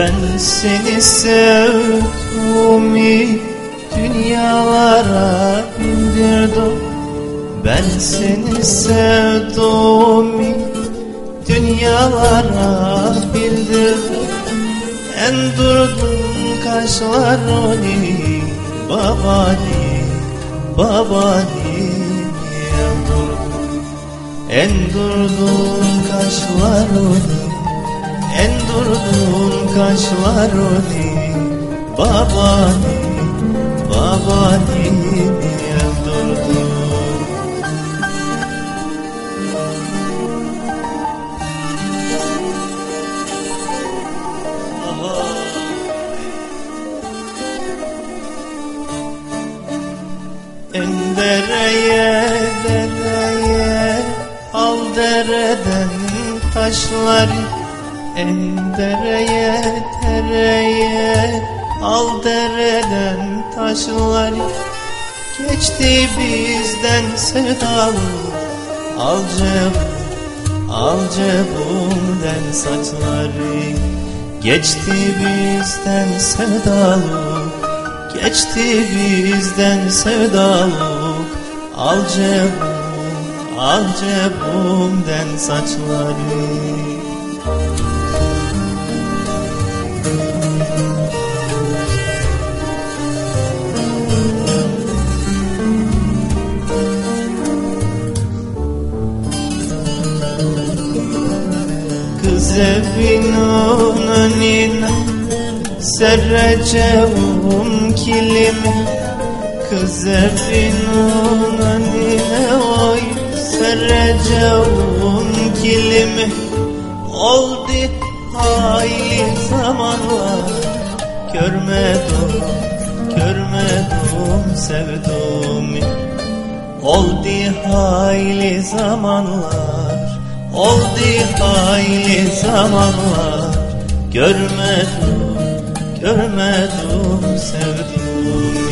Ben seni sevdim, dünyalara bildirdim. Ben seni sevdim, dünyalara bildirdim. En durdun kaşlarını babani, babani, en durdun kaşlarını, en durdun kaşlarını babani, babani, en durdun. En dereye, dereye, al dereden taşları. En dereye, dereye, al dereden taşları. Geçti bizden sevdalı, al cebumden saçları. Geçti bizden sevdalı, geçti bizden sevdalık. Al cebumden saçları. Kız evinin önüne sereceğim kilimi. Kız evinin önüne oy sereceğim kilimi. Oldu hayli zamanlar görmedim, görmedim sevduğumu. Oldu hayli zamanlar, oldu hayli zamanlar görmedim, görmedim sevdiğimi.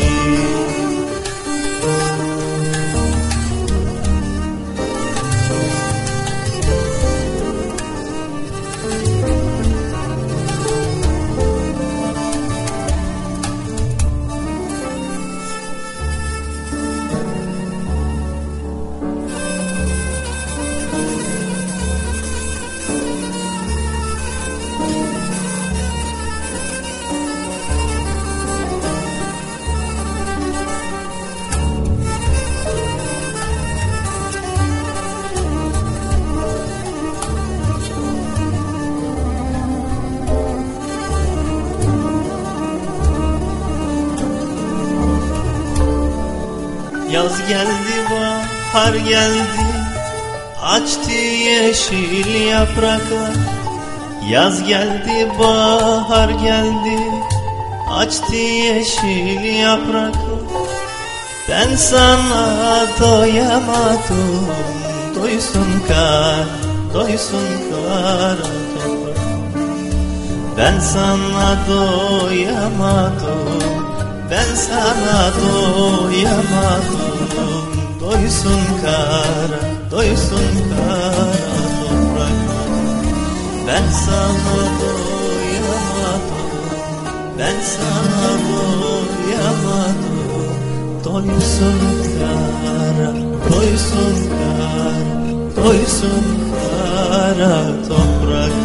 Yaz geldi, bahar geldi, açtı yeşil yapraklar. Yaz geldi, bahar geldi, açtı yeşil yapraklar. Ben sana doyamadım, doysun kar, doysun kara toprak. Ben sana doyamadım, ben sana doyamadım, doysun kara, doysun kara toprak. Ben sana doyamadım, ben sana doyamadım, doysun kara, doysun kara, doysun kara toprak.